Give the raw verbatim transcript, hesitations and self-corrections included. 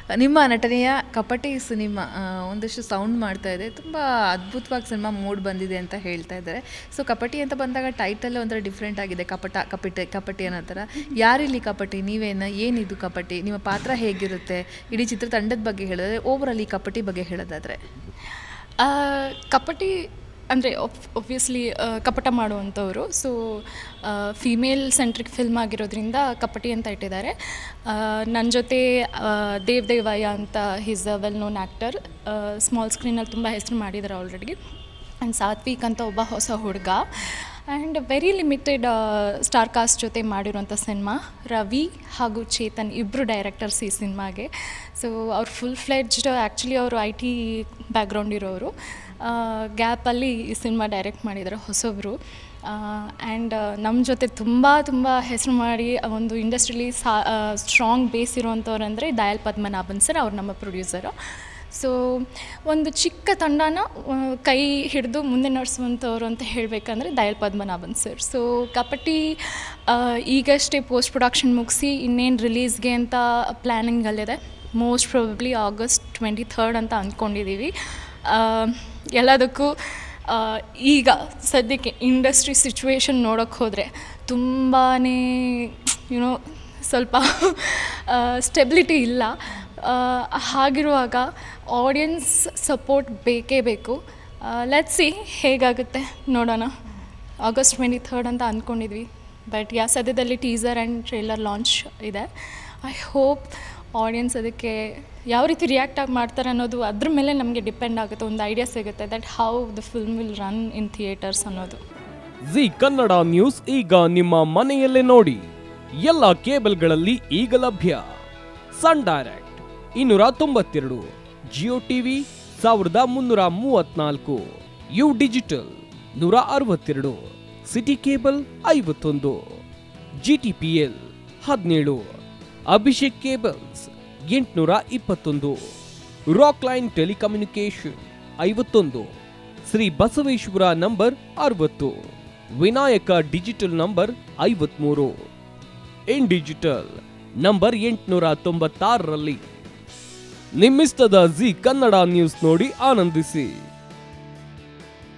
ನಿಮ್ಮ ನಟನೆಯ ಕಪಟಿ ಸಿನಿಮಾ ಒಂದಷ್ಟು ಸೌಂಡ್ ಮಾಡ್ತಾ ಇದೆ, ತುಂಬ ಅದ್ಭುತವಾಗಿ ಸಿನಿಮಾ ಮೂಡ್ ಬಂದಿದೆ ಅಂತ ಹೇಳ್ತಾ ಇದ್ದಾರೆ. ಸೊ ಕಪಟಿ ಅಂತ ಬಂದಾಗ ಟೈಟಲ್ ಒಂಥರ ಡಿಫ್ರೆಂಟ್ ಆಗಿದೆ, ಕಪಟ ಕಪಟಿ ಕಪಟಿ ಅನ್ನೋ ಥರ. ಯಾರಿಲ್ಲಿ ಕಪಟಿ, ನೀವೇನ, ಏನಿದು ಕಪಟಿ, ನಿಮ್ಮ ಪಾತ್ರ ಹೇಗಿರುತ್ತೆ, ಇಡೀ ಚಿತ್ರತಂಡದ ಬಗ್ಗೆ ಹೇಳಿದ್ರೆ, ಓವರಲ್ಲಿ ಕಪಟಿ ಬಗ್ಗೆ ಹೇಳೋದಾದರೆ? ಕಪಟಿ ಅಂದರೆ ಒಬ್ವಿಯಸ್ಲಿ ಕಪಟ ಮಾಡುವಂಥವ್ರು. ಸೊ ಫೀಮೇಲ್ ಸೆಂಟ್ರಿಕ್ ಫಿಲ್ಮ್ ಆಗಿರೋದ್ರಿಂದ ಕಪಟಿ ಅಂತ ಇಟ್ಟಿದ್ದಾರೆ. ನನ್ನ ಜೊತೆ ದೇವ್ ದೇವಯ್ಯ ಅಂತ is a well known actor, small ಸ್ಕ್ರೀನಲ್ಲಿ ತುಂಬ ಹೆಸರು ಮಾಡಿದ್ದಾರೆ ಆಲ್ರೆಡಿ. ಆ್ಯಂಡ್ ಸಾತ್ವಿಕ್ ಅಂತ ಒಬ್ಬ ಹೊಸ ಹುಡುಗ. And very limited star cast ಜೊತೆ ಮಾಡಿರೋಂಥ ಸಿನಿಮಾ. ರವಿ ಹಾಗೂ ಚೇತನ್ ಇಬ್ಬರು ಡೈರೆಕ್ಟರ್ಸ್ ಈ ಸಿನಿಮಾಗೆ. ಸೊ ಅವ್ರು ಫುಲ್ ಫ್ಲೆಡ್ಜ್ಡ್, ಆ್ಯಕ್ಚುಲಿ ಅವರು ಐ ಟಿ ಬ್ಯಾಕ್ಗ್ರೌಂಡ್ ಇರೋರು. ಗ್ಯಾಪಲ್ಲಿ ಈ ಸಿನಿಮಾ ಡೈರೆಕ್ಟ್ ಮಾಡಿದ್ದಾರೆ ಹೊಸೊಬ್ಬರು. ಆ್ಯಂಡ್ ನಮ್ಮ ಜೊತೆ ತುಂಬ ತುಂಬ ಹೆಸರು ಮಾಡಿ ಒಂದು ಇಂಡಸ್ಟ್ರಿಲಿ ಸಾ ಸ್ಟ್ರಾಂಗ್ ಬೇಸ್ ಇರೋವಂಥವ್ರು ಅಂದರೆ ದಯಾಲ್ ಪದ್ಮನಾಭನ್ ಸರ್, ಅವ್ರು ನಮ್ಮ ಪ್ರೊಡ್ಯೂಸರು. ಸೊ ಒಂದು ಚಿಕ್ಕ ತಂಡನ ಕೈ ಹಿಡಿದು ಮುಂದೆ ನಡೆಸುವಂಥವ್ರು ಅಂತ ಹೇಳಬೇಕಂದ್ರೆ ದಯಾಲ್ ಪದ್ಮನಾಭನ್ ಸರ್. ಸೊ ಕಪಟಿ ಈಗಷ್ಟೇ ಪೋಸ್ಟ್ ಪ್ರೊಡಕ್ಷನ್ ಮುಗಿಸಿ ಇನ್ನೇನು ರಿಲೀಸ್ಗೆ ಅಂತ ಪ್ಲ್ಯಾನಿಂಗಲ್ಲಿದೆ. Most probably August twenty third ಅಂತ ಅಂದ್ಕೊಂಡಿದ್ದೀವಿ. ಎಲ್ಲದಕ್ಕೂ ಈಗ ಸದ್ಯಕ್ಕೆ ಇಂಡಸ್ಟ್ರಿ ಸಿಚುವೇಶನ್ ನೋಡೋಕ್ಕೆ ಹೋದರೆ ತುಂಬಾ ಯುನೋ ಸ್ವಲ್ಪ ಸ್ಟೆಬಿಲಿಟಿ ಇಲ್ಲ. ಹಾಗಿರುವಾಗ ಆಡಿಯನ್ಸ್ ಸಪೋರ್ಟ್ ಬೇಕೇ ಬೇಕು. ಲೆಟ್ಸ್ ಸಿ ಹೇಗಾಗುತ್ತೆ ನೋಡೋಣ. ಆಗಸ್ಟ್ ಟ್ವೆಂಟಿ ಥರ್ಡ್ ಅಂತ ಅಂದ್ಕೊಂಡಿದ್ವಿ. ಬಟ್ ಯಾ ಸದ್ಯದಲ್ಲಿ ಟೀಸರ್ ಆ್ಯಂಡ್ ಟ್ರೇಲರ್ ಲಾಂಚ್ ಇದೆ. ಐ ಹೋಪ್ ಆಡಿಯನ್ಸ್ ಅದಕ್ಕೆ ಯಾವ ರೀತಿ ರಿಯಾಕ್ಟ್ ಆಗಿ ಮಾಡ್ತಾರೆ ಅನ್ನೋದು ಅದ್ರ ಮೇಲೆ ನಮಗೆ ಡಿಪೆಂಡ್ ಆಗುತ್ತೆ. ಒಂದು ಐಡಿಯಾ ಸಿಗುತ್ತೆ that how the film will run in theatres ಅನ್ನೋದು. ಜಿ ಕನ್ನಡ ನ್ಯೂಸ್ ಈಗ ನಿಮ್ಮ ಮನೆಯಲ್ಲೇ ನೋಡಿ. ಎಲ್ಲ ಕೇಬಲ್ಗಳಲ್ಲಿ ಈಗ ಲಭ್ಯ. ಸನ್ ಡೈರೆಕ್ಟ್ ಇನ್ನೂರ ತೊಂಬತ್ತೆರಡು, ಜಿಯೋ ಟಿವಿ ಸಾವಿರದ ಮುನ್ನೂರ ಮೂವತ್ನಾಲ್ಕು, ಯು ಡಿಜಿಟಲ್ ನೂರ ಅರವತ್ತೆರಡು, ಸಿಟಿ ಕೇಬಲ್ ಐವತ್ತೊಂದು, ಜಿ ಟಿ ಪಿ ಎಲ್ ಹದಿನೇಳು, ಅಭಿಷೇಕ್ ಕೇಬಲ್ಸ್ ಎಂಟುನೂರ ಇಪ್ಪತ್ತೊಂದು, ರಾಕ್ ಲೈನ್ ಟೆಲಿಕಮ್ಯುನಿಕೇಶನ್ ಐವತ್ತೊಂದು, ಶ್ರೀ ಬಸವೇಶ್ವರ ನಂಬರ್ ಅರವತ್ತು, ವಿನಾಯಕ ಡಿಜಿಟಲ್ ನಂಬರ್ ಐವತ್ಮೂರು, ಇನ್ ಡಿಜಿಟಲ್ ನಂಬರ್ ಎಂಟುನೂರ ತೊಂಬತ್ತಾರರಲ್ಲಿ. ನಿಮ್ಮಿಸ್ತದ ಜಿ ಕನ್ನಡ ನ್ಯೂಸ್ ನೋಡಿ ಆನಂದಿಸಿ.